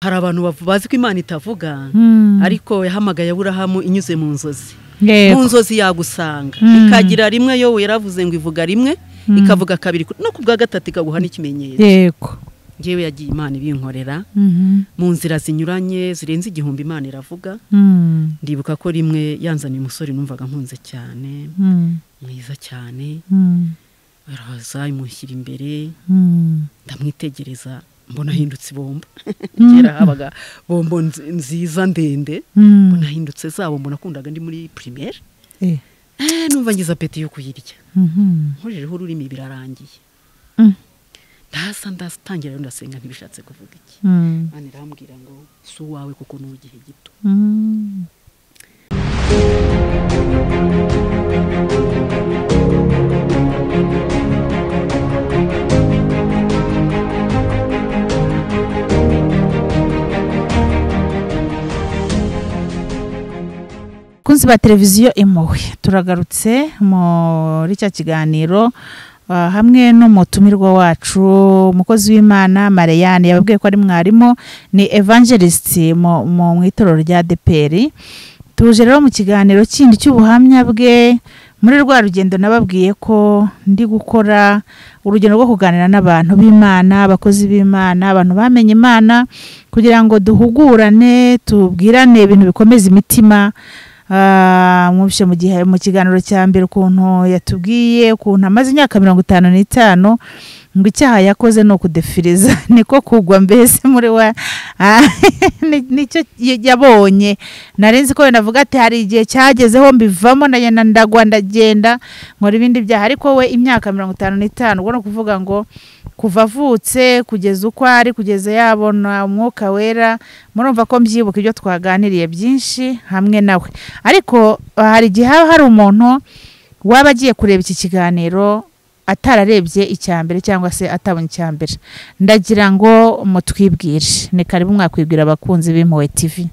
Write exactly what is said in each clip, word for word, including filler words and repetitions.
hari abantu bazi ko Imana itavuga ariko yahamagaye Aburahamu inyuze mu nzozi mu nzozi yagusanga ikagira rimwe yo yaravuze ngo ivuga rimwe ikavuga kabiri no kubwa gatatu ikaguha n'ikimenyetso yego ngewe yagiye Imana ibinkorera mu nzira zinyuranye zirenze igihumbi Imana iravuga ndibuka ko rimwe yanzaniye umusore numvaga nkunze cyane mwiza cyane araza imushyira imbere ndamwitegereza mbona hindutse bombo kera habaga bombo nziza ndende mbona hindutse zabo mbona kundaga ndi muri primaire eh numva ngiza peti yo kuyirya nkojejeho ururimi birarangiye ndasa ndastangira rero ndasenga ntibishatse kuvuga iki Imana irambwira ngo su wawe kuko n'ugihe gito kunzi ba televiziyo Impuhwe turagarutse muri cya kiganiro Uh, hamwe no mutumirwa wacu umukozi w'Imana Mariane yababwiye ko ari mwarimu ni evangelist mu mu itorero rya D P R tuje rero mu kiganiro kindi cy'ubuhamya bwe muri rwa rugendo nababwiye ko ndi gukora urugendo rwo kuganira n'abantu b'Imana abakozi b'Imana abantu bamenye Imana kugira ngo duhugurane tubwirane ibintu bikomeza imitima Ah mwubishe mu gihe mu kiganiro cya mbere ukuntu yatubwiye ukuntu amaze imyaka mirongo itanu n'itanu ngo icyaha yakoze no kudefiriza niko kugwa mbese muri wa nicyo yabonye narenze ko navuga ati hari igihe cyagezeho mbivamo ndagenda ndagwa ndagenda nkora ibindi byaha ariko we imyaka mirongo itanu n'itanu ubwo no kuvuga ngo kuva avutse kugeza uko ari kugeza yabona umwuka wera murumva ko mbyibuka ibyo twaganiriye byinshi hamwe nawe ariko hari igihe hari umuntu waba agiye kureba iki kiganiro atararebye icyambere cyangwa se atabonye icyambere ndagira ngo mutwibwire ni karibu mwakwibwira abakunzi b'Impuhwe T V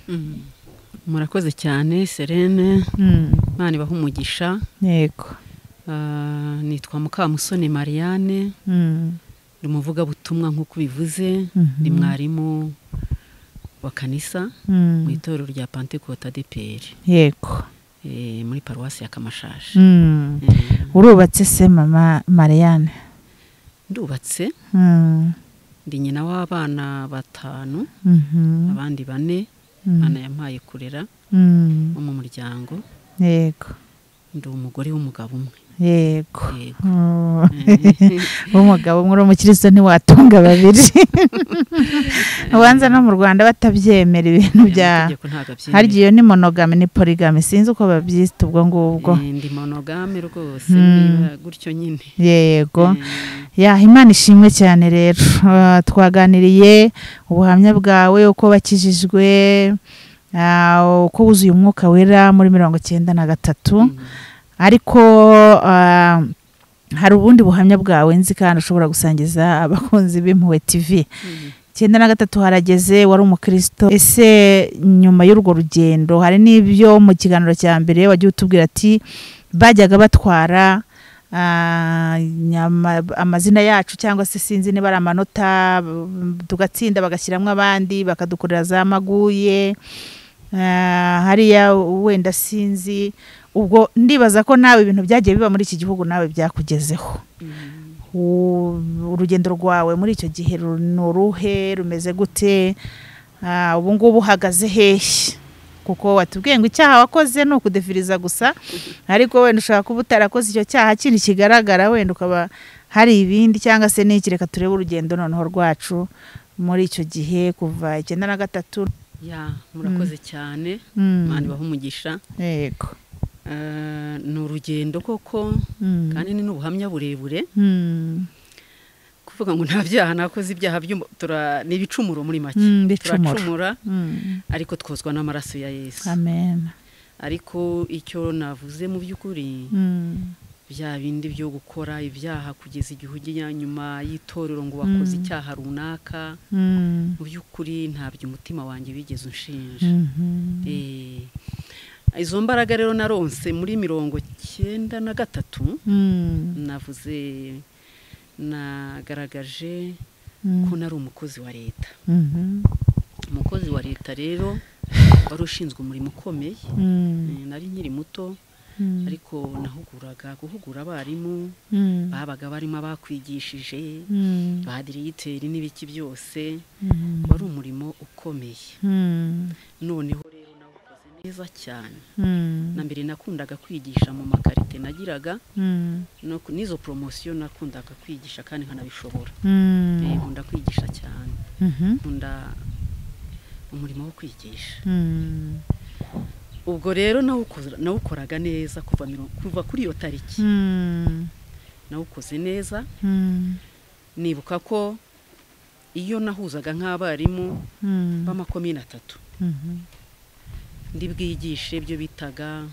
murakoze cyane Serene Imana ibaha umugisha yego Uh, nitwa Mukamusoni Mariane ndi muvuga butumwa nkuko bivuze ndi mwarimu wa kanisa mu itorero rya Pentecote D P R yego eh muri paruwasi ya Kamashashi urubatse se mama Mariane ndubatse ndi nyina w'abana batanu abandi bane bana yampaye kurera mu muryango yego ndi umugore w'umugabo umwe yego umugabo umwe uri umukristo ntiwatunga babiri ubanza no mu Rwanda batabyemera ibintu bya hargiye ni monogame ni polygame sinzi uko babyita ubwo ngubwo ndi monogame rwose niba gutyo nyine yego ya Imana ishimwe cyane rero twaganiriye ubuhamya bwawe uko bakijijwe uko wuzuye umwuka wera muri mirongo icyenda na gatatu ariko hari ubundi buhamya bwawe nzi kandi ushobora gusangiza abakunzi b'Impuhwe T V icyenda na gatatu harageze wari umukristo ese nyuma y'urwo rugendo hari n'ibyo mu kiganiro cya mbere wagiye utubwira ati bajyaga batwara amazina yacu cyangwa se sinzi niba ari amanota tugatsinda bagashyiramo abandi bakadukorera za maguye hariya wenda sinzi ubwo ndibaza ko nawe ibintu byagiye biba muri iki gihugu nawe byakugezeho urugendo rwawe muri icyo gihe ruruhe rumeze gute ubu ngubu uhagaze hehe kuko watubwiye ngo icyaha wakoze no kudefiriza gusa ariko wenda ushaka kuba utarakoze icyo cyaha kindi kigaragara wenda ukaba hari ibindi cyangwa se n'iki reka turebe urugendo noneho rwacu muri icyo gihe kuva icyenda na gatatu ya murakoze cyane Imana ibaha umugisha yego ni urugendo koko kandi ni n'ubuhamya burebure kuvuga ngo nta byaha nakoze ibyaha ni ibicumuro muri make turacumura ariko twozwa n'amaraso ya Yesu amen ariko icyo navuze mu by'ukuri bya bindi byo gukora ibyaha kugeza igihe nyuma y'itorero ngo wakoze icyaha runaka mu by'ukuri ntabyo umutima wanjye bigeze unshinja eh izo mbaraga rero naronse muri mirongo icyenda na gatatu navuze nagaragaje ko nari umukozi wa leta umukozi wa leta rero wari ushinzwe umurimo ukomeye. Mm. nari nkiri muto Mm. ariko nahuguraga guhugura abarimu Mm. babaga barimo abakwigishije Mm. ba diregiteri n'ibiki byose. Mm. wari umurimo ukomeye. Mm. noneho rero nawukoze neza cyane. Mm. na mbere nakundaga kwigisha mu makarite nagiraga Mm. no ku- n'izo poromosiyo nakundaga kwigisha kandi nkanabishobora. Mm. Eh, nkunda kwigisha cyane. Mhm. nkunda umurimo wo kwigisha. Mm. ubwo rero nawukoze- nawukoraga neza kuva miro- kuva kuri iyo tariki. Mm. nawukoze neza. Mm. nibuka ko iyo nahuzaga nk'abarimu Mm. b'amakomine atatu Mhm. ndi bwigishe ibyo bitaga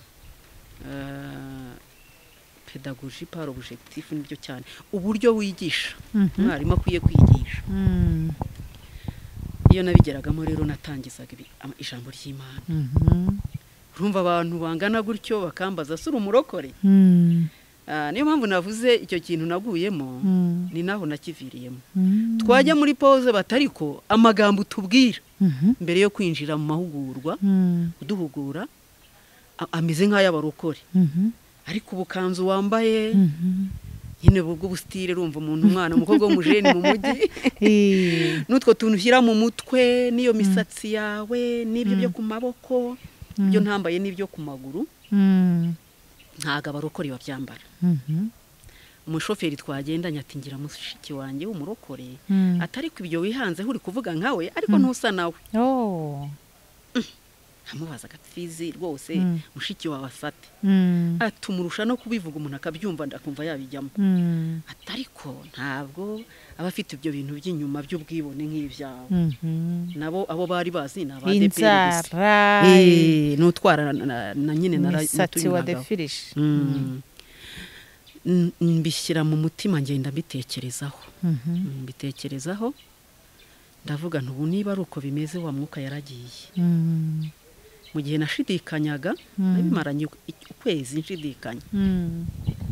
uh, pedagogie par objectif nibyo cyane uburyo wigisha Mhm. umwarimu akwiye kwigisha. Mm. iyo nabigeragamo rero natangizaga ibi- ama- ijambo ry'Imana. Mhm. urumva abantu bangana gutyo bakambaza sura umurokore. Mm. Ah, niyo mpamvu navuze icyo kintu naguyemo. Mm. ni naho nakiviriyemo. Mm. twajya muri pause batariko amagambo tubwira Mhm. mbere yo kwinjira mu mahugurwa Mm. uduhugura a- ameze nk'ay'abarokore. Mhm. ariko ubukanzu wambaye Mhm. nyine ubwo busitire rumva umuntu umwana umukobwa w'umujeni mu mujyi Eh. n'utwo tuntu ushyira mu mutwe n'iyo misatsi yawe n'ibyo byo ku maboko ibyo ntambaye n'ibyo ku maguru Mm. ntago abarokore babyambara. Mhm. umushoferi twagendanye ati ngira mushiki wanjye w'umurokore Mm. atari ko ibyo wihanzeho uri kuvuga nkawe ariko ntusa nawe. Oh. amubaza agapfizi rwose Mm. mushiki wawe afate Mm. atumurusha no kubivuga umuntu akabyumva ndakumva yabijyamo. Mm. atariko ntabwo aba afite ibyo bintu by'inyuma by'ubwibone nk'ibyawe. Mhm. nabo abo bari bazi ni aba D P R gusa. Inzara. Eh, n'utwara na na nyine nara- Imisatsi wa natunyuragaho. defirishe. Mm. N- mbishyira mu mutima ngenda mbitekerezaho. Mhm. Mm, mbitekerezaho ndavuga ntubu niba ari uko bimeze wa mwuka yaragiye. Mm. mu gihe nashidikanyaga Mm. nabimaranye ukwezi nshidikanya. Mm.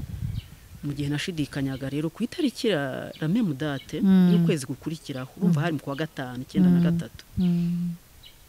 mu gihe nashidikanyaga rero ku itariki ya la même date Mm. y'ukwezi gukurikiraho urumva hari mu kwa gatanu icyenda na gatatu Mm.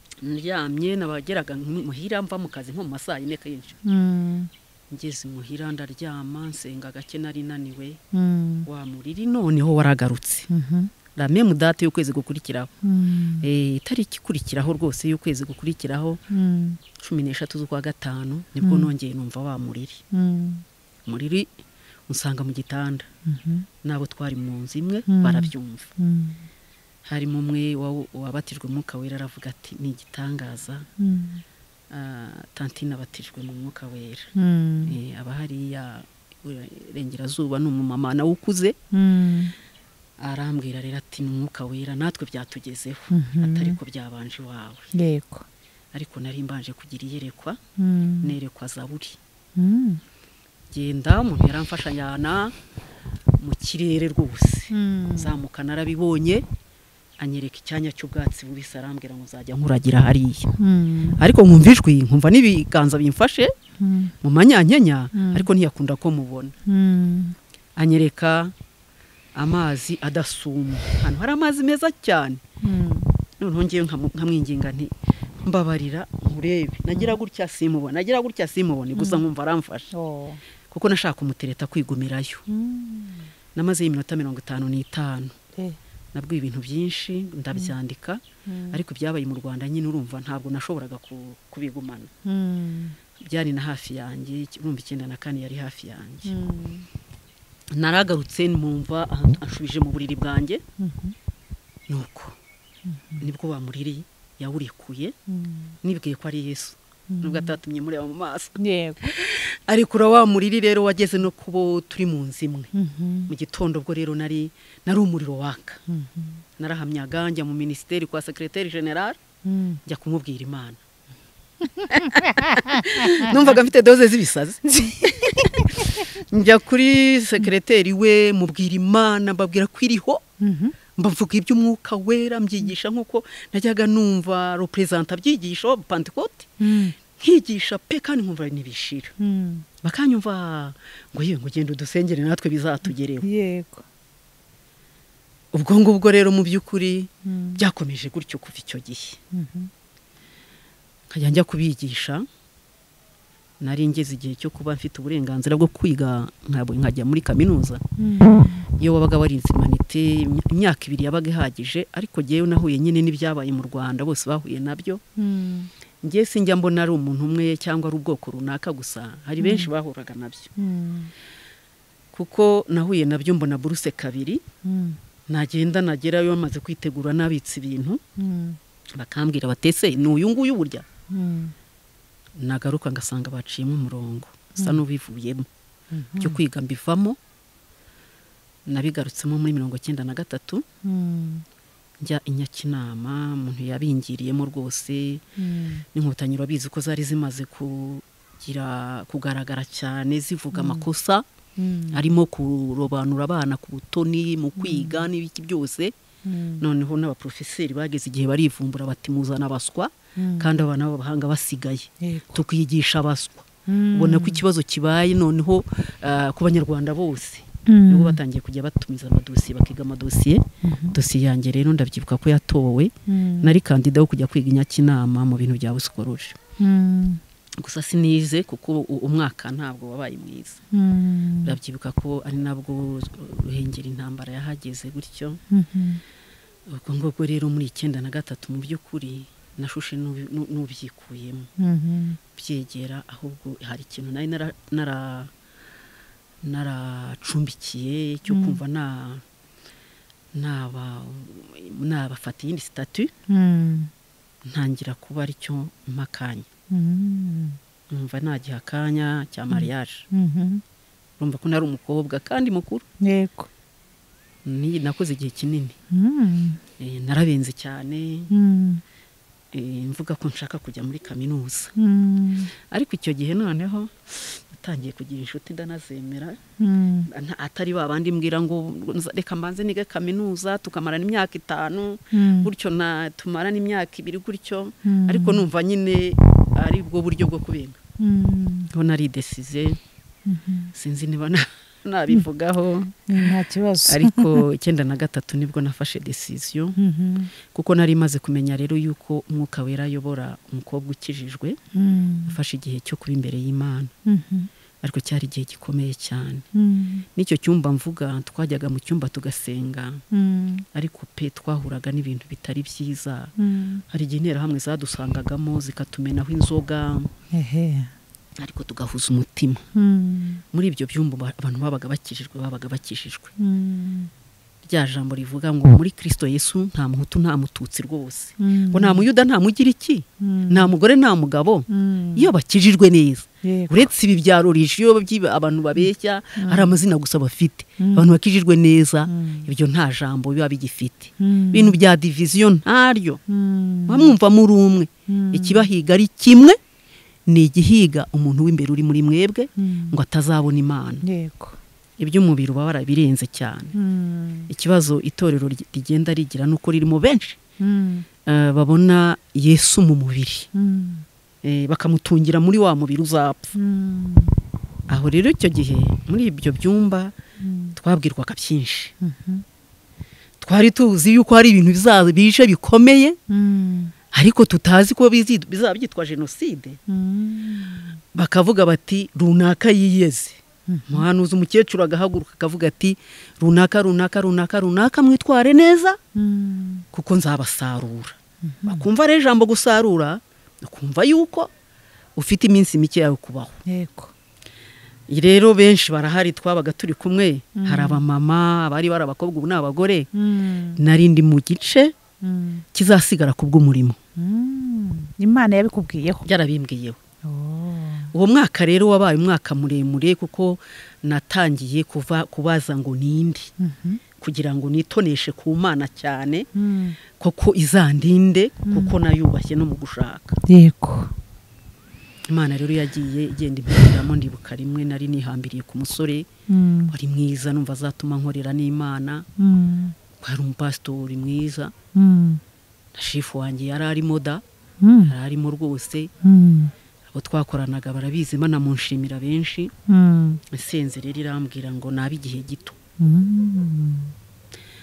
ndyamye nabageraga muhira mva mu kazi nko mu masaha yine kenshi. Mm. ngeze muhira ndaryama nsenga gake nari naniwe. Mm. wa muriri noneho waragarutse Mhm. la même date y'ukwezi gukurikiraho. Mm. eh itariki ikurikiraho rwose y'ukwezi gukurikiraho Mm. cumi n'eshatu z'ukwa gatanu nibwo nongeye numva wa muriri. Mm. muriri unsanga mu gitanda Mhm. nabo twari mu nzu imwe Mm. barabyumva. Mm. harimo umwe wa- wabatijwe umwuka wera aravuga ati ni igitangaza. Mm. Ah, tantine abatijwe mu mwuka wera. Mm. Eh, aba hariya irengerazuba ni umumama nawe ukuze. Mm. arambwira rero ati ni umwuka wera natwe byatugezeho. Mhm. atari ko byabanje iwawe. Yego. ariko nari mbanje kugira iyerekwa Mm. nerekwa zaburi. Mm. genda umuntu yaramfasha nyana mu kirere rwose. Mm. zamuka narabibonye anyereka icyanya cy'ubwatsi bubisi arambwira ngo nzajya nkuragira hariya. Mm. ariko nkumva ijwi nkumva n'ibiganza bimfashe Mm. mu manyankenya Mm. ariko ntiyakunda ko mubona. Mm. anyereka amazi adasuma hano hari amazi meza cyane. Mm. noneho ngewe nkamu- nkamwinginga nti mbabarira nkurebe nagira gutya simubona nagira gutya simubone gusa nkumva aramfasha Oh. kuko nashaka umutereta kwigumirayo. Mm. namaze iminota mirongo itanu n'itanu Eh. nabwiye ibintu byinshi ndabyandika. Mm. ariko byabaye mu Rwanda nyine urumva ntabwo nashoboraga ku- kubigumana. Mm. byari na hafi yanjye urumva icyenda na kane yari hafi yanjye. Mm. naragarutse numva aha- anshubije mu buriri bwanjye. Mhm. nuko nibwo bamuriri yawurekuye Mm. nibwiye ko ari Yesu nubwo atatumye mureba mu maso. Yego. ariko ura wa muriri rero wageze no kubo turi mu nzu imwe. Mhm. mu gitondo bwo rero nari nari umuriro waka. Mhm. narahamyaga njya mu ministeri kwa secrétaire général Mm. njya kumubwira Imana. numvaga mfite doze z'ibisazi. njya kuri secrétaire we mubwira Imana mbabwira ko iriho. Mhm. mbavuga iby'umwuka wera mbyigisha nk'uko najyaga numva representa byigisha Pentecote. Mm. nkigisha pe kandi nkumva nibishira. Mm. bakanyumva ngo yewe ngo genda udusengere natwe bizatugereho. Yego. ubwo ngubwo rero mu by'ukuri byakomeje gutyo kuva icyo gihe nkajya njya kubigisha. Nari ngeze igihe cyo kuba mfite uburenganzira bwo kwiga nkajya muri kaminuza. Iyo wabaga warinze humanité imyaka ibiri yabaga ihagije, ariko jyewe nahuye nyine n'ibyabaye mu Rwanda bose bahuye nabyo. Ngiye sinjya mbona ari umuntu umwe cyangwa ari ubwoko runaka gusa, hari benshi bahuraga nabyo. Kuko nahuye nabyo mbona buruse kabiri, nagenda nagerayo bamaze kwitegura nabitse ibintu, bakambwira batese ni uyu nguyu burya. Nagaruka ngasanga baciyemo umurongo sa n'ubivuyemo byo kwiga mbivamo. Nabigarutsemo muri mirongo cyenda na gatatu, njya i Nyakinama, umuntu yabingiriyemo rwose. N'inkotanyi urabizi ko zari zimaze kugira kugaragara cyane zivuga amakosa arimo kurobanura abana ku butoni mu kwiga n'ibiki byose. Noneho n'abaprofeseri bageze igihe barivumbura bati muzana abaswa, kandi abana b'abahanga basigaye tukiyigisha abaswa. Ubona ko ikibazo kibaye noneho ku banyarwanda bose. Nibo batangiye kujya batumiza amadosiye bakiga amadosiye. Dosiye yanjye rero ndabyibuka ko yatowe, nari kandida wo kujya kwiga i Nyakinama mu bintu bya psychology. Gusa sinize kuko umwaka ntabwo wabaye mwiza. Ndabyibuka ko ari nabwo ruhengera intambara yahageze gutyo. Ubwo ngubwo rero muri icyenda na gatatu mu by'ukuri nashushe n'ubyikuyemo byegera, ahubwo hari ikintu nari nara naracumbikiye cyo kumva na naba nabafata iyindi statut, ntangira kuba ari cyo makanya. Numva nagiha akanya cya mariage. Urumva ko nari umukobwa kandi mukuru. Yego. Ni nakoze igihe kinini. Eh narabenze cyane. Eh mvuga ko nshaka kujya muri kaminuza. Ariko icyo gihe noneho natangiye kugira inshuti ndanazemera. Atari babandi mbwira ngo reka mbanze nige kaminuza tukamarana imyaka itanu, gutyo na tumarana imyaka ibiri gutyo. Ariko numva nyine ari bwo buryo bwo kubenga. Ngo nari decisive. Sinzi niba nabivugaho. Nta kibazo. Ariko icyenda na gatatu nibwo nafashe decision. Kuko nari maze kumenya rero yuko umwuka wera ayobora umukobwa ukijijwe. Afashe igihe cyo kuba imbere y'Imana. Ariko cyari igihe gikomeye cyane. N'icyo cyumba mvuga twajyaga mu cyumba tugasenga. Ariko pe twahuraga n'ibintu bitari byiza. Hari igihe intera hamwe zadusangagamo zikatumenaho inzoga. Ehe. Ariko tugahuza umutima. Muri ibyo byumba abantu babaga bakijijwe babaga bakijijwe. Rya jambo rivuga ngo muri Kristo Yesu nta muhutu nta mututsi rwose. Ngo nta muyuda nta mugira iki, nta mugore nta mugabo. Iyo bakijijwe neza. Uretse ibi byarorije iyo abantu babeshya ari amazina gusa bafite. Abantu bakijijwe neza ibyo nta jambo biba bigifite. Ibintu bya division ntaryo. Bamwumva muri umwe. Ikibahiga ari kimwe. Ni igihiga umuntu w'imbere uri muri mwebwe ngo atazabona Imana. Yego. Iby'umubiri uba warabirenze cyane. Ikibazo itorero rigenda rigira nuko ririmo benshi babona Yesu mu mubiri, bakamutungira muri wa mubiri uzapfa. Aho rero icyo gihe muri ibyo byumba twabwirwaga byinshi. Twari tuzi yuko hari ibintu bizaza bije bikomeye, ariko tutazi ko bizaba byitwa jenoside. Bakavuga bati runaka yiyeze. Muhanuzi umukecuru agahaguruka akavuga ati runaka runaka runaka runaka mwitware neza kuko nzabasarura. Bakumva rero ijambo gusarura, ukumva yuko ufite iminsi mike yawe kubaho. Yego. Rero benshi barahari twabaga turi kumwe. Hari abamama, abari bari abakobwa ubu n'abagore. Narindi mu gice kizasigara kubw'umurimo. Imana yabikubwiyeho. Byarabimbwiyeho. Uwo mwaka rero wabaye umwaka muremure kuko natangiye kuva kubaza ngo nindi kugira ngo nitoneshe ku Mana cyane kuko izandinde kuko nayubashye no mu gushaka. Yego. Imana rero yagiye igenda imbiramo ndibuka rimwe nari nihambiriye ku musore wari mwiza numva azatuma nkorera n'Imana. Kwari umupastori mwiza. Na chifu wanjye yari ari moda. Yari arimo rwose. Abo twakoranaga barabizi Imana munshimira benshi. Senze rero irambwira ngo nabi igihe gito.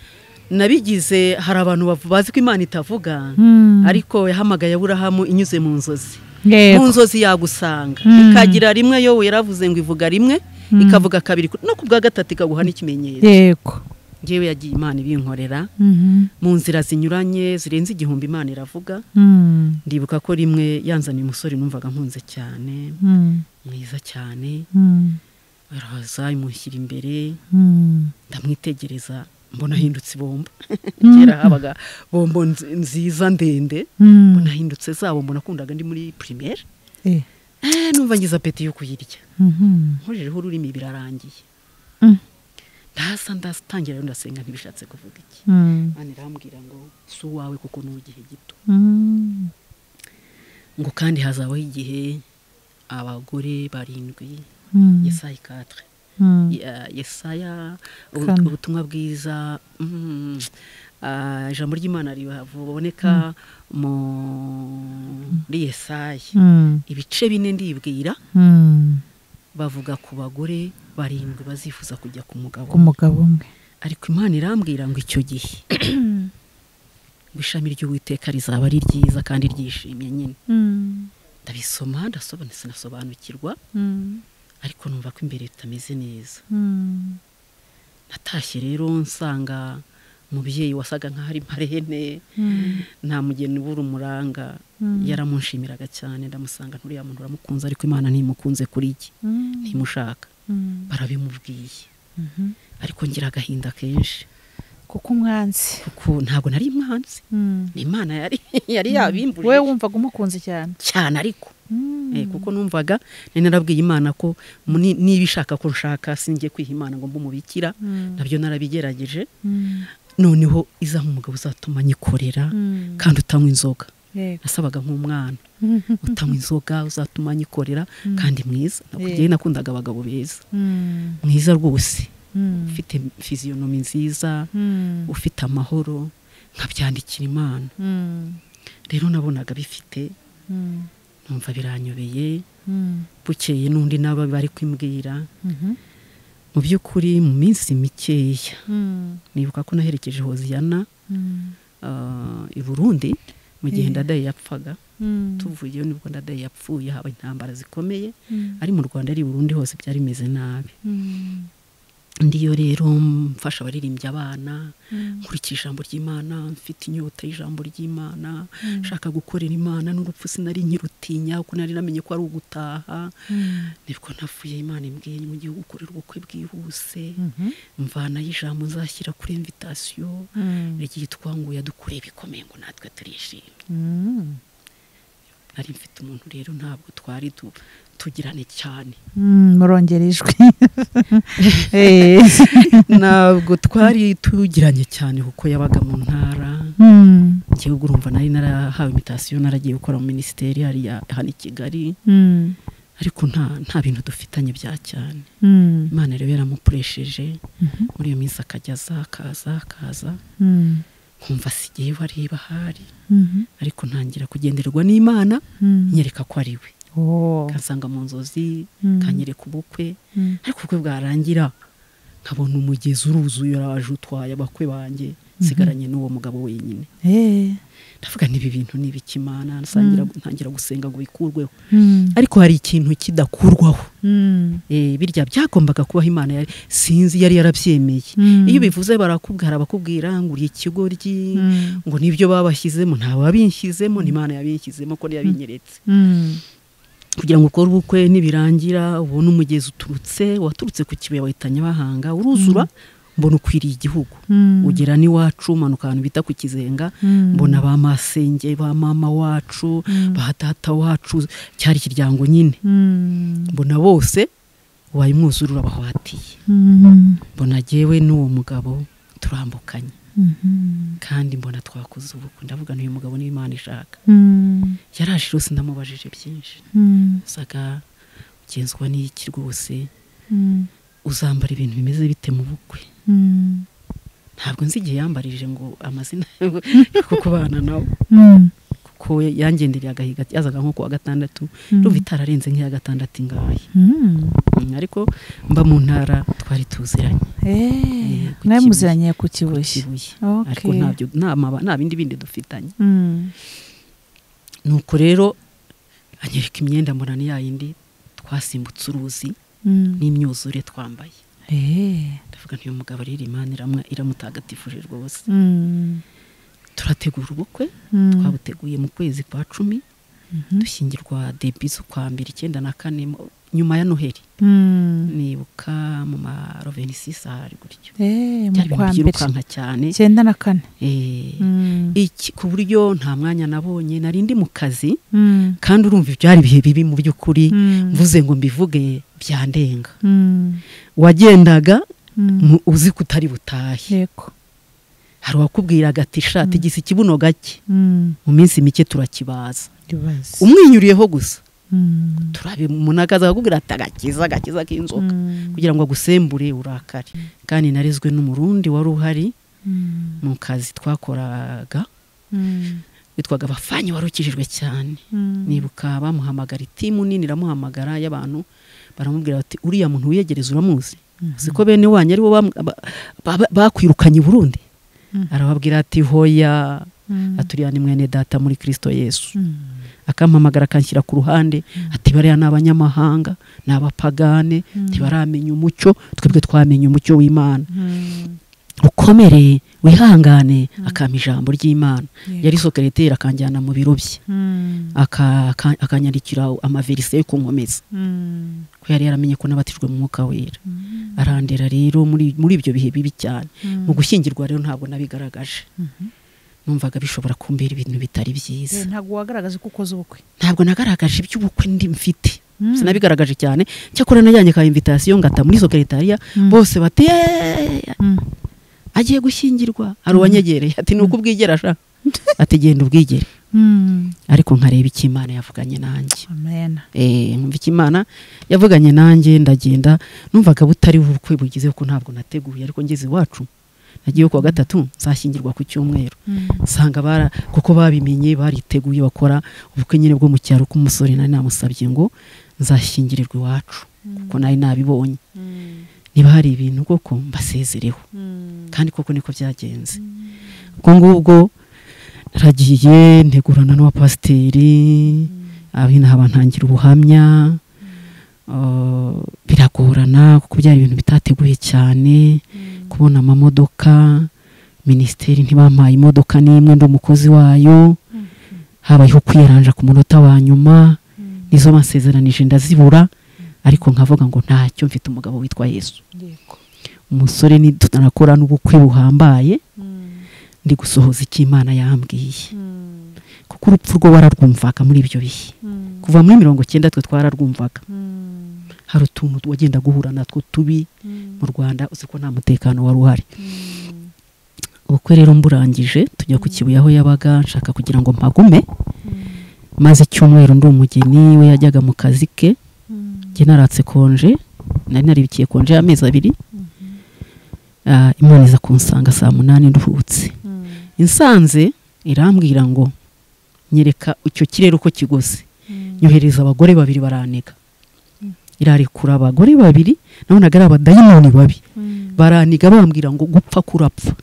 nabigize hari abantu bazi ko Imana itavuga ariko yahamagaye Aburahamu inyuze mu nzozi mu nzozi yagusanga ikagira rimwe yo yaravuze ngo ivuga rimwe ikavuga kabiri no kubwa gatatu ikaguha n'ikimenyetso yego ngewe yagiye Imana ibinkorera mu nzira zinyuranye zirenze igihumbi Imana iravuga ndibuka ko rimwe yanzaniye umusore numvaga nkunze cyane mwiza cyane araza imushyira imbere ndamwitegereza mbona hindutse bomba kera habaga bombo nziza ndende mbona hindutse zabo mbona kundaga ndi muri primaire eh eh numva ngiza peti yo kuyirya nkojeho ururimi birarangiye ndasa ndastangira ndasenga ntibishatse kuvuga iki Imana irambwira ngo su wawe kuko n'ugihe gito ngo kandi hazabaho igihe abagore barindwi Yesaya quatre Yesaya ubutumwa bwiza ijambo ry'Imana riboneka muri Yesaya ibice bine ndibwira bavuga ku bagore barindwi bazifuza kujya ku mugabo ku mugabo umwe ariko Imana irambwira ngo icyo gihe bishami ry'Uwiteka rizaba ari ryiza kandi ryishimye nyine ndabisoma ndasobanutse sinasobanukirwa ariko numva ko imbere bitameze neza natashye rero nsanga umubyeyi wasaga nkaho ari marene nta mugeni w'urumuranga yaramunshimiraga cyane ndamusanga nturiya muntu uramukunze ariko Imana ntimukunze kuri iki ntimushaka barabimubwiye ariko ngira agahinda kenshi kuko umwanzi kuko ntago nari mwanzi ni Imana yari yari yabimbuje we wumvaga umukunze cyane cyane ariko eh kuko numvaga nene narabwiye Imana ko niba ishaka ko nshaka singiye kwiha Imana ngo mbumubikira nabyo narabigerageje noneho iza nk'umugabo uzatuma nyikorera kandi utanywa inzoga nasabaga nk'umwana utanywa inzoga uzatuma nyikorera kandi mwiza nakugiye nakundaga abagabo beza mwiza rwose ufite physionomie nziza ufite amahoro nkabyandikira Imana rero nabonaga bifite numva biranyobeye bukeye nundi naba bari kwimbwira mu byukuri mu minsi mikeya nibuka ko naherekeje Hoziyana i Burundi mu gihe Ndadaye yapfaga tuvuye nibwo Ndadaye yapfuye haba intambara zikomeye ari mu Rwanda ari Burundi hose byari meze nabi ndiyo rero mfasha abaririmbye abana nkurikije ijambo ry'Imana mfite inyota y'ijambo ry'Imana shaka gukorera Imana n'urupfu sinari nkirutinya uko nari namenye ko ari ugutaha nibwo nafuye Imana imbwiye mu gihe gukorera ubukwe bwihuse mvana y'ijambo nzashyira kuri invitation rigitwa ngo yadukoreye bikomeye ngo natwe turishimye nari mfite umuntu rero ntabwo twari tu tugirane cyane murongera ijwi ntabwo twari tugiranye cyane kuko yabaga mu ntara ngiye urumva nari narahawe invitation naragiye gukora mu ministeri hari hano i Kigali ariko nta nta bintu dufitanye bya cyane Imana rero yaramupuresheje muri iyo minsi akajyaza kaza kaza kumva sigiye wareba hari ariko ntangira kugenderwa n'Imana nyereka ko ari we kansanga mu nzozi kanyereka ubukwe ariko ubukwe bwarangira nkabona umugezi uruzuye araje utwaye abakwe banjye sigaranye n'uwo mugabo wenyine ndavuga nibi bintu nibiki Imana nasangira ntangira gusenga ngo bikurweho ariko hari ikintu kidakurwaho eh birya byagombaga kubaho Imana yari sinzi yari yarabyemeye iyo bivuze barakubwira bakubwira ngo uri ikigoryi ngo nibyo babashyizemo nta wabinshyizemo ni Imana yabinshyizemo ko yabinyeretse kugira ngo ukore ubukwe nibirangira ubone umugezi uturutse waturutse ku kibuye wahitanye bahanga uruzura mbona ukwiriye igihugu ugera ni wacu manuka abantu bita ku Kizenga mbona ba masenge ba mama wacu ba data wacu cyari kiryango nyine mbona bose wayimwuzurura bahwatiye mbona jewe n'uwo mugabo turambukanye kandi mbona twakuze ubukwe ndavuga n'uyu mugabo ni Imana ishaka yaraje rose ndamubajije byinshi saga ugenzwa n'iki rwose uzambara ibintu bimeze bite mu bukwe ntabwo nzi igihe yambarije ngo amazina yo kubana nawe ko yangendereye agahiga yazaga nko kuwa gatandatu ndumva itararenze nk'iya gatandatu ingahe ariko mba mu ntara twari tuziranye eh nawe muziranye ku Kibuye ariko ntabyo nta bindi bindi dufitanye nuko rero anyereka imyenda mbonani yayindi twasimbutse uruzi n'imyuzure twambaye eh ndavuga ntiyo mugabo riri Imana iramutagatifuje rwose turategura ubukwe twabuteguye mu kwezi kwa cumi dushyingirwa debut kwa mbere icyenda na kane nyuma ya Noheli nibuka mu ma vingt-six hari gutyo eh mu kwa mbere cyane icyenda na kane eh iki ku buryo nta mwanya nabonye nari ndi mu kazi kandi urumva ibyari bihe bibi mu by'ukuri mvuze ngo mbivuge byandenga wagendaga uzi kutari butahe yego hari wakubwiraga ati shati gisi kibuno gake mu minsi mike turakibaza umwinyuriyeho gusa turabe munagaza akubwira ati agakiza gakiza k'inzoka kugira ngo agusembure urakare kandi narizwe n'umurundi wari uhari mu kazi twakoraga witwaga Bafanyi warukijijwe cyane nibuka bamuhamagara itimu nini ramuhamagara y'abantu baramubwira bati uriya muntu wiyegereza uramuzi siko bene wanye ari bo bakwirukanye Burundi arababwira ati hoya aturiya ni mwene data muri Kristo Yesu akampamagara kanshyira ku ruhande ati bariya n'abanyamahanga n'abapagane tibaramenya umucyo twebwe twamenye umucyo w'Imana ukomere wihangane akama ijambo ry'Imana yari secrétaire akanjyana mu biro bye akanyandikira amaverise yo kunkomeza ko yari yaramenye ko nabatijwe mu mwuka wera arandera rero muri muri ibyo bihe bibi cyane mu gushyingirwa rero ntabwo nabigaragaje numvaga bishobora kumbera ibintu bitari byiza ntabwo wagaragaje ko ukoze ubukwe ntabwo nagaragaje iby'ubukwe ndi mfite sinabigaragaje cyane cyakora najyanye ka invitation ngata muri secrétariat bose bati agiye gushyingirwa ari uwanyegereye ati nuko ubwigera sha ati genda ubwigere ariko nkareba iki Imana yavuganye nanjye amen eh nkumva iki Imana yavuganye nanjye ndagenda numvaga butari ubukwe bugize ko ntabwo nateguye ariko ngeze iwacu nagiye ku wa gatatu zashyingirwa ku cyumweru sanga bara kuko babimenye bariteguye bakora ubukwe nyine bwo mu cyaro k'umusore nari namusabye ngo nzashyingirirwa iwacu kuko nari nabibonye niba hari ibintu koko mbasezereho kandi koko niko byagenze ubwo ngubwo naragiye ntegurana n'wa pasiteri abina abantangira ubuhamya biragorana kuko byari ibintu bitateguye cyane kubona amamodoka ministeri ntibampaye imodoka n'imwe ndo umukozi wayo habayeho kwiranja ku munota wa nyuma nizo basezeranije ndazibura ariko nkavuga ngo ntacyo mfite umugabo witwa Yesu umusore ni tunarakora n'ubukwe buhambaye ndi gusohoza iki Imana yambwiye kuko urupfu rwo wararwumvaga muri ibyo bihe kuva muri mirongo cyenda twe twararwumvaga hari utuntu wagenda guhura natwo tubi mu Rwanda uzi ko nta mutekano wari uhari ubukwe rero mburangije tujya ku Kibuye aho yabaga nshaka kugira ngo mpagume maze icyumweru ndi umugeni we yajyaga mu kazi ke njye naratse konje nari naribikiye konje y'amezi abiri Imana iza kunsanga saa munani nduhutse insanze irambwira ngo nyereka icyo kirere uko kigose nyohereza abagore babiri baraniga irarekura abagore babiri nabonaga ari abadayimoni babi baraniga bambwira ngo gupfa kurapfa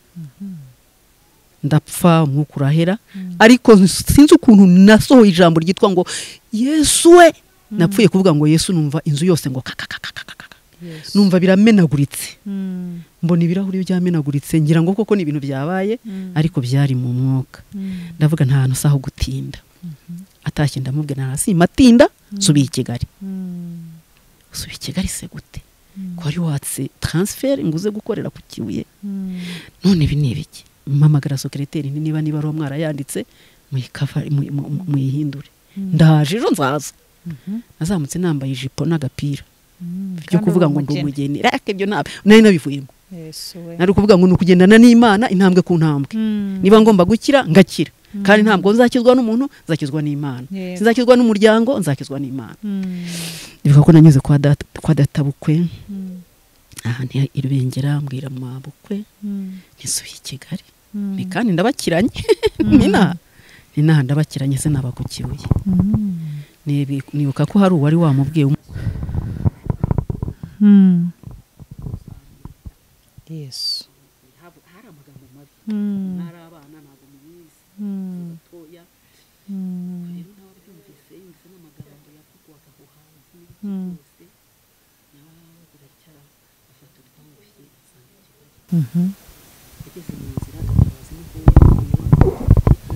ndapfa umwuka urahera ariko sinzi ukuntu nasohoye ijambo ryitwa ngo Yesu we napfuye kuvuga ngo Yesu numva inzu yose ngo kakakakakaka numva biramenaguritse mbona ibirahuri byamenaguritse ngira ngo koko ni ibintu byabaye ariko byari mu mwuka ndavuga nta hantu saho gutinda atashye ndamubwira nasi matinda subiye Kigali subiye Kigali se gute ko ari watse transfer nguze gukorera ku Kibuye none ibi nibiki mpamagara secrétaire niba niba ro mwara yanditse mu yihindure ndaje ejo nzaza nazamutse nambaye ijipo n'agapira byo kuvuga ngo ndi umugeni reka ibyo nabe nari nabivuyemo nari kuvuga ngo nukugendana n'Imana intambwe ku ntambwe niba ngomba gukira ngakira kandi ntabwo nzakizwa n'umuntu nzakizwa n'Imana sinzakizwa n'umuryango nzakizwa n'Imana bivuga ko nanyuze kwa data kwa data bukwe aha ni irubengera mbwira mu bukwe nisubiye Kigali kandi ndabakiranye nina ni naha ndabakiranye se naba ku Kibuye. Nibuka ko hari uwari wamubwiye Yesu hari amagambo mabi hari abana ntabwo mubizi batoya rero n'ababyumvise yumvise n'amagambo yavugwaga aho hantu byose nabagira cyara afata urwangushye asanga ikibazo ageze mu nzira akabaza n'uko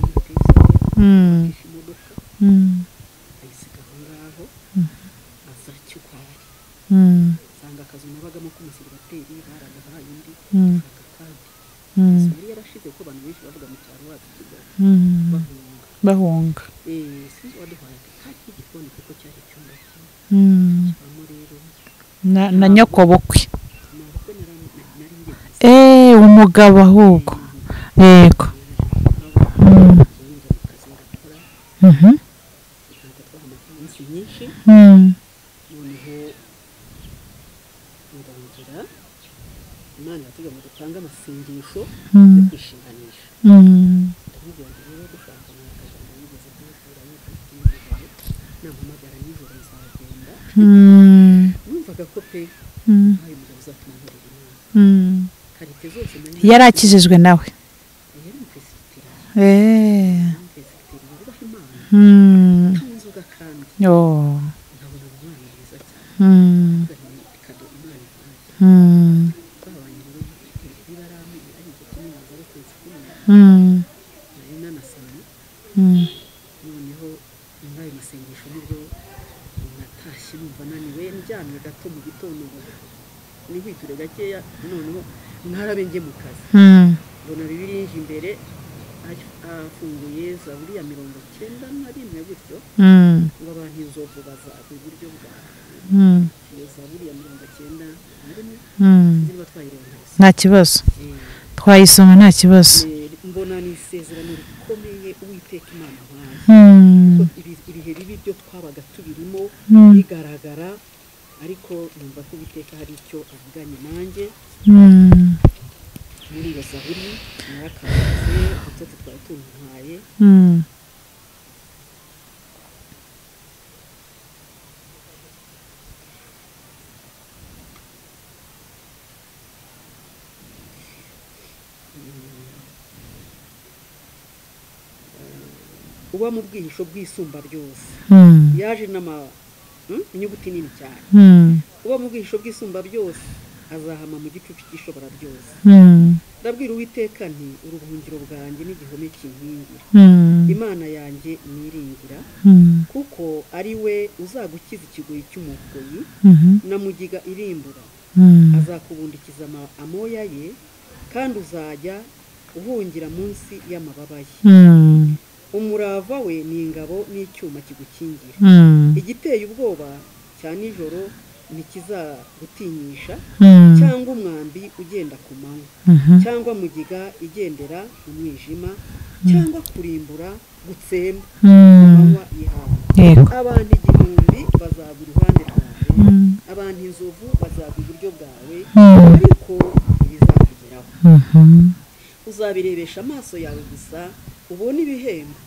imodoka ayisiga aho ngaho aza cyukwari sanga akazu nabagamo k'umusiribateri baragahaye undi ashaka kandi yari yarashize ko abantu benshi bavuga mu cyaro wacu bahunga bahunga eh sinzi waduhaye kandi igikoni kuko cyari cyumba kimwe bamo rero na na nyakobokwe eh umugabo ahubwo yego mhm mhm Imana yatuga mu gutanga amasengesho yo kwishinganisha ndamubwira ngo rero dushaka n'akazi yigeze kubikura y'uko nampamagara nijoro nzagenda numvaga ko pe ayo mugabo uzatuma nkorera Imana karite zose yarakijijwe nawe yari mfesitira eh mfesitira yubaha Imana tunzuga kandi oh ndabona umwana mwiza cyane kado Imana mm Mm. Nari nasana. Mm. Noneho ngaye masengesho nibwo natashye numva naniwe njyamye gato mu gitondo ni hwiture gakeya noneho nkarabenge mu kazi. Mm. Bona bibiri inje imbere afunguye Zaburi ya mirongo icyenda na rimwe gutyo. Mm. Ngo abantu inzovu baza iburyo bwa. Mm. Zaburi ya mirongo icyenda na rimwe. Mm. Niba twayireba. Nta kibazo. Twayisoma nta kibazo. Mbona ni isezerano rikomeye Uwiteka Imana nkayo. Mm. Ibihe bibi byo twabaga tubirimo bigaragara ariko numva ko Uwiteka hari icyo avuganye nanjye. Mm. Muri iyo Zaburi narakaze ndetse twari tuntaye. Mm. Uba mu bwihisho bw'isumba ryose yaje n'ama inyuguti nini cyane uba mu bwihisho bw'isumba byose azahama mu gicucu cy'ishobora byose ndabwira Uwiteka nti urubuhungiro bwanjye n'igihome kinkingira Imana yanjye niringira kuko ari we uzagukiza ikigoyi cy'umugoyi na mugiga irimbura azakubundikiza amoya ye kandi uzajya uhungira munsi y'amababa ye umurava we ni ingabo n'icyuma kigukingira igiteye ubwoba cya nijoro ntikizagutinyisha cyangwa umwambi ugenda ku manywa cyangwa mugiga igendera mu mwijima cyangwa kurimbura gutsemba ku manywa y'ihangu abantu igihumbi bazagwa iruhande rwawe abantu inzovu bazagwa iburyo bwawe ariko ntibizakugeraho uzabirebesha amaso yawe gusa ubone ibihembo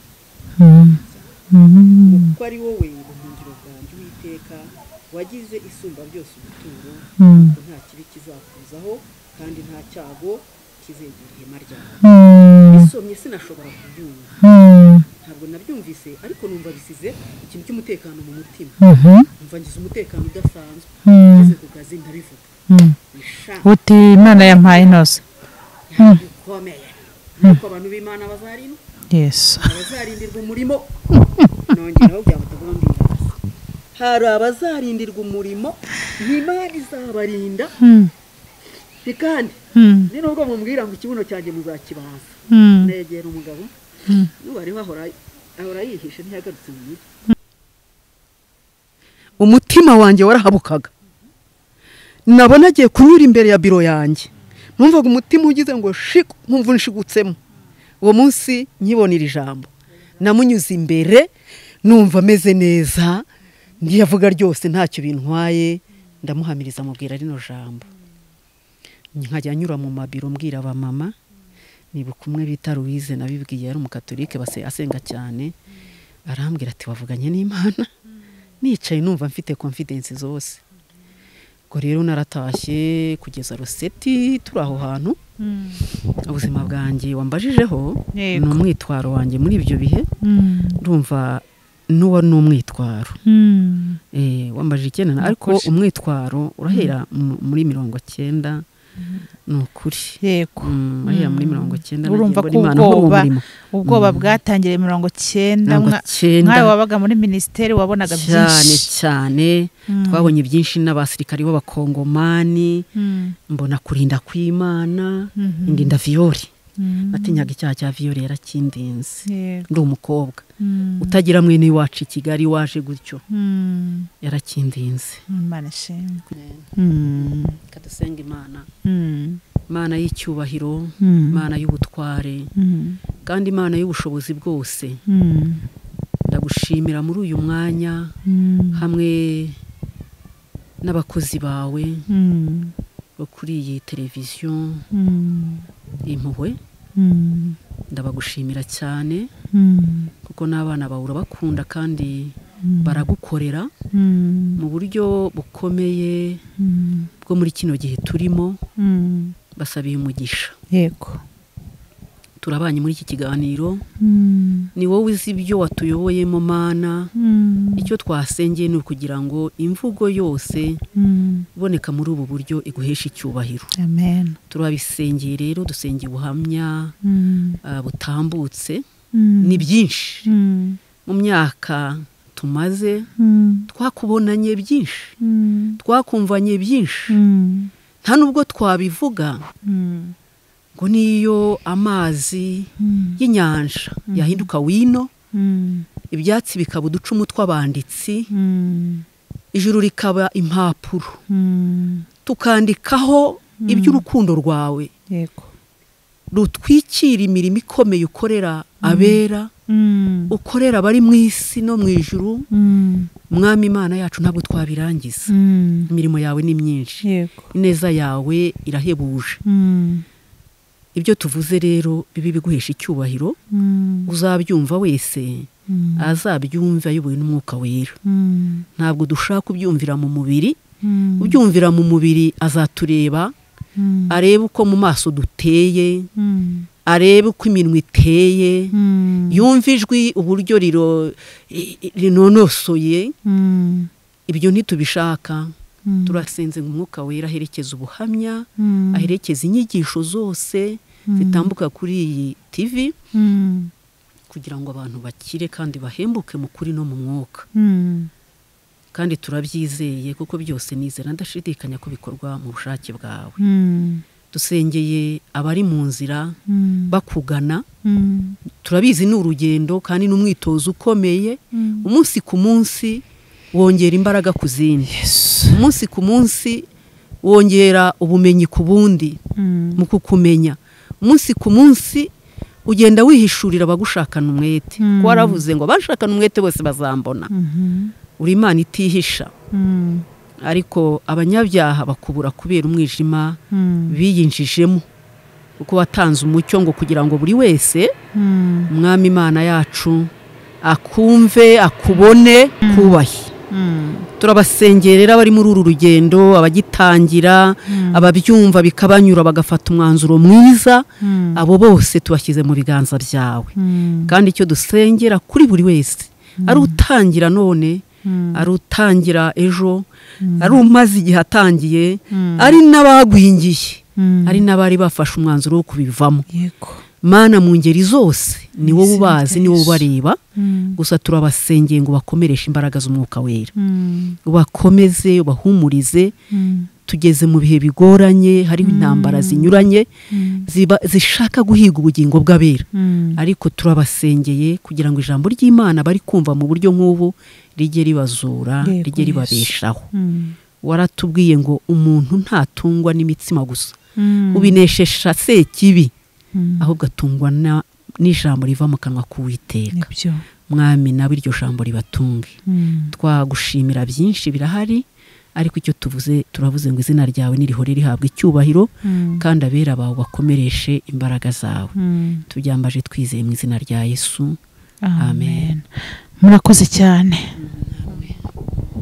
kuko ari wowe ubuhungiro bwanjye Uwiteka wagize isumba byose ubuturo kuko nta kibi kizakuzaho kandi nta cyago kizegera ihema ryawe isomye sinashobora kubyumva ntabwo nabyumvise ariko numva bisize ikintu cy'umutekano mu mutima numva ngize umutekano udasanzwe ngeze ku kazi ndabivuga uti Imana yampaye intozi bikomeye nuko abantu b'Imana bazarinda Yesu abazarindirwa umurimo nongeraho byabatavuga ndi hari abazarindirwa umurimo n'Imana izabarinda kandi ni nubwo mumbwira ngo ikibuno cyanjye muzakibaza negera umugabo n'ubari bahora ahora yihishe ntiyagarutse mu mujyi umutima wanjye warahabukaga nabona agiye kunyura imbere ya biro yanjye numvaga umutima ugize ngo shiku nkumva nshigutsemo uwo munsi nkibonera ijambo namunyuze imbere numva ameze neza ndiyavuga ryose ntacyo bintwaye ndamuhamiriza mubwira rino jambo nkajya nyura mu mabiro mbwira aba mama nibuka umwe bita Louise nabibwiye yari umukatolike base asenga cyane arambwira ati wavuganye n'Imana nicaye numva mfite confidence zose ko rero naratashye kugeza Roseti turi aho hantu ubuzima bwanjye wambajijeho ni umwitwaro wanjye muri ibyo bihe ndumva nuwa n'umwitwaro eh wambajije icyenda ariko umwitwaro urahera muri mirongo cyenda nukuri yego ahera muri mirongo cyenda urumva ko ubwoba ubwoba bwatangiriye mirongo cyenda mwawe wabaga muri ministeri wabonaga byinshi cyane twabonye byinshi n'abasirikari b'abakongomani mbona kurinda kw'Imana indinda viole natinyaga icyaha cya viole yarakindinze ndi umukobwa utagira mwene wacu Kigali waje gutyo yarakindinze Imana shimwe kadusenga Imana Imana y'icyubahiro Imana y'ubutware kandi Imana y'ubushobozi bwose ndagushimira muri uyu mwanya hamwe n'abakozi bawe bo kuri iyi televiziyo Impuhwe ndabagushimira cyane kuko n'abana bawe urabakunda kandi baragukorera mu buryo bukomeye bwo muri kino gihe turimo basabiye umugisha yego turabanye muri iki kiganiro ni wowe uzi ibyo watuyoboyemo Mana icyo twasengeye ni ukugira ngo imvugo yose iboneka muri ubu buryo iguhesha icyubahiro amen turabisengeye rero dusengeye ubuhamya butambutse ni byinshi mu myaka tumaze twakubonanye byinshi twakumvanye byinshi nta nubwo twabivuga ngo niyo amazi y'inyanja yahinduka wino ibyatsi bikaba uducumu tw'abanditsi ijuru rikaba impapuro tukandikaho iby'urukundo rwawe yego rutwikira imirimo ikomeye ukorera abera ukorera abari mu isi no mu ijuru Mwami Imana yacu ntabwo twabirangiza imirimo yawe ni myinshi ineza yawe irahebuje ibyo tuvuze rero bibi biguhesha icyubahiro uzabyumva wese azabyumva ayobowe n'umwuka wera ntabwo dushaka kubyumvira mu mubiri ubyumvira mu mubiri azatureba arebe uko mu maso duteye arebe uko iminwa iteye yumva ijwi uburyo rinonosoye ibyo ntitubishaka turasenze ngo umwuka wera aherekeza ubuhamya aherekeza inyigisho zose zitambuka kuri iyi T V kugira ngo abantu bakire kandi bahembuke mu kuri no mu mwuka kandi turabyizeye kuko byose nizera ndashidikanya ko bikorwa mu bushake bwawe dusengeye abari mu nzira bakugana turabizi ni urugendo kandi n'umwitozo ukomeye umunsi ku munsi wongera imbaraga ku zindi umunsi ku munsi wongera ubumenyi ku bundi mu kukumenya umunsi ku munsi ugenda wihishurira abagushakana umwete ko waravuze ngo abashakana umwete bose bazambona uri Imana itihisha ariko abanyabyaha bakubura kubera umwijima biyinjijemo kuko watanze umucyo ngo kugira ngo buri wese Umwami Imana yacu akumve akubone kubahe turabasengerera bari muri uru rugendo abagitangira ababyumva bikabanyura bagafata umwanzuro mwiza abo bose tubashyize mu biganza byawe kandi icyo dusengera kuri buri wese ari utangira none ari utangira ejo ari umaze igihe atangiye ari n'abagwingiye ari n'abari bafashe umwanzuro wo kubivamo Mana mu ngeri zose ni wowe ubazi ni wowe ubareba gusa turabasengeye ngo bakomereshe imbaraga z'umwuka wera ubakomeze ubahumurize tugeze mu bihe bigoranye hariho intambara zinyuranye zishaka guhiga ubugingo bw'abera ariko turabasengeye kugira ngo ijambo ry'Imana bari kumva mu buryo nk'ubu rijye ribazura rijye ribabeshaho waratubwiye ngo umuntu ntatungwa n'imitsima gusa ubineshesha se kibi ahubwo atungwa n'ijambo riva mu kanwa k'Uwiteka Mwami nawe iryo jambo ribatunge twagushimira byinshi birahari ariko icyo tuvuze turavuze ngo izina ryawe nirihore rihabwa icyubahiro kandi abera bawe bakomereshe imbaraga zawe tubyambaje twizeye mu izina rya Yesu amen. Murakoze cyane.